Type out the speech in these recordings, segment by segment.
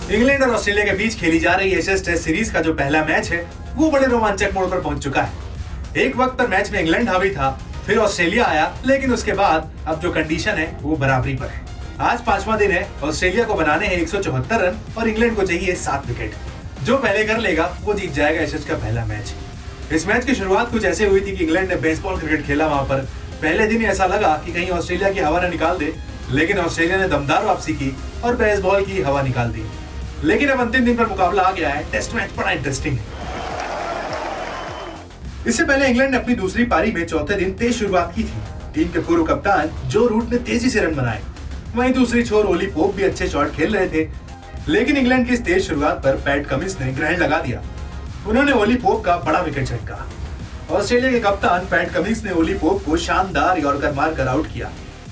England और Australia के बीच खेली जा रही एशेज टेस्ट सीरीज का जो पहला मैच है वो बड़े रोमांचक मोड़ पर पहुंच चुका है। एक वक्त पर मैच में इंग्लैंड हावी था, फिर ऑस्ट्रेलिया आया, लेकिन उसके बाद अब जो कंडीशन है वो बराबरी पर है। आज पांचवा दिन है, ऑस्ट्रेलिया को बनाने हैं 174 रन और इंग्लैंड को चाहिए 7 विकेट। जो पहले कर लेगा वो जीत जाएगा एशेज का पहला मैच। इस मैच की शुरुआत कुछ ऐसे हुई थी कि इंग्लैंड ने बेसबॉल क्रिकेट खेला वहां पर। पहले दिन ऐसा लगा कि कहीं ऑस्ट्रेलिया की हवा न निकाल दे, लेकिन ऑस्ट्रेलिया ने दमदार वापसी की और बेसबॉल की हवा निकाल दी। लेकिन अब अंतिम दिन पर मुकाबला आ गया है। टेस्ट मैच बड़ा इंटरेस्टिंग है। इससे पहले इंग्लैंड ने अपनी दूसरी पारी में चौथे दिन तेज शुरुआत की थी। टीम के पूर्व कप्तान जो रूट ने तेजी से रन बनाए, वहीं दूसरी छोर ओली पोप भी अच्छे शॉट खेल रहे थे, लेकिन इंग्लैंड की इस तेज शुरुआत पर पैट कमिंस ने ग्रहण लगा दिया। उन्होंने ओली पोप का बड़ा विकेट झटका। ऑस्ट्रेलिया के कप्तान पैट कमिंस ने ओली पोप को शानदार यॉर्कर मारकर आउट किया।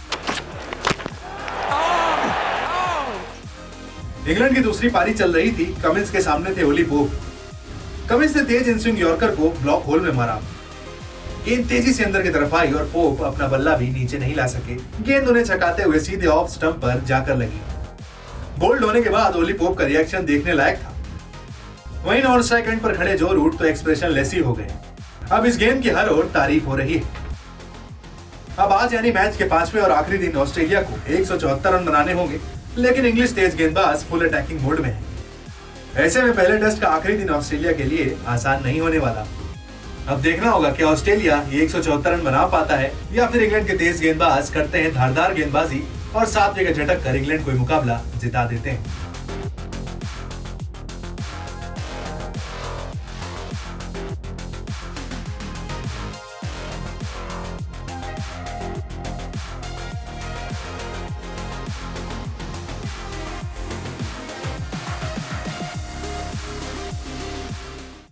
इंग्लैंड की दूसरी पारी चल रही थी। कमिंस के सामने थे ओली पोप। कमिंस ने तेज इनस्विंग यॉर्कर को ब्लॉक होल में मारा। गेंद तेजी से अंदर की तरफ आई और पोप अपना बल्ला भी नीचे नहीं ला सके। गेंद उन्हें छकाते हुए सीधे ऑफ स्टंप पर जाकर लगी। बोल्ड होने के बाद ओली पोप का रिएक्शन देखने लायक था। वहीं नॉन स्ट्राइक एंड पर खड़े जो रूट तो एक्सप्रेशन लेस ही हो गए। अब इस गेम की हर ओर तारीफ हो रही है। अब आज यानी मैच के पांचवें और आखिरी दिन ऑस्ट्रेलिया को 174 रन बनाने होंगे, लेकिन इंग्लिश तेज गेंदबाज फुल अटैकिंग मोड में है। ऐसे में पहले टेस्ट का आखिरी दिन ऑस्ट्रेलिया के लिए आसान नहीं होने वाला। अब देखना होगा कि ऑस्ट्रेलिया ये 174 रन बना पाता है या फिर इंग्लैंड के तेज गेंदबाज करते हैं धारदार गेंदबाजी और 7 विकेट झटक कर इंग्लैंड को मुकाबला जिता देते हैं।